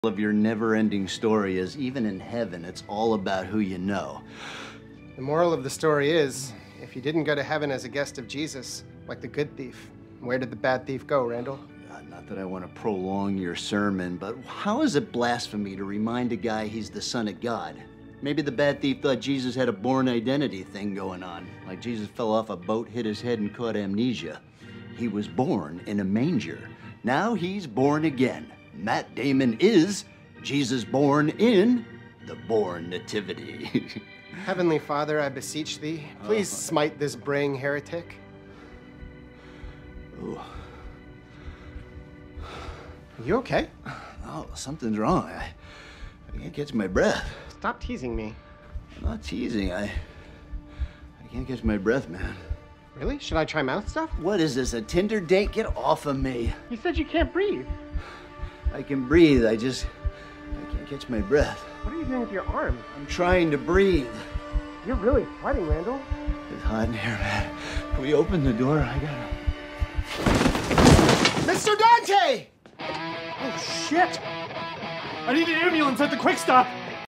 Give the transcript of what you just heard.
of your never-ending story is even in heaven, it's all about who you know. The moral of the story is, if you didn't go to heaven as a guest of Jesus, like the good thief, where did the bad thief go, Randall? God, not that I want to prolong your sermon, but how is it blasphemy to remind a guy he's the son of God? Maybe the bad thief thought Jesus had a born identity thing going on, like Jesus fell off a boat, hit his head, and caught amnesia. He was born in a manger. Now he's born again. Matt Damon is Jesus born in the Bourne Nativity. Heavenly Father, I beseech thee, please smite this braying heretic. Oh. Are you okay? Oh, something's wrong. I can't catch my breath. Stop teasing me. I'm not teasing. I can't catch my breath, man. Really? Should I try mouth stuff? What is this, a Tinder date? Get off of me. You said you can't breathe. I can breathe, I can't catch my breath. What are you doing with your arm? I'm trying to breathe. You're really sweating, Randall. It's hot in here, man. Can we open the door? I gotta... Mr. Dante! Oh, shit! I need an ambulance at the Quick Stop!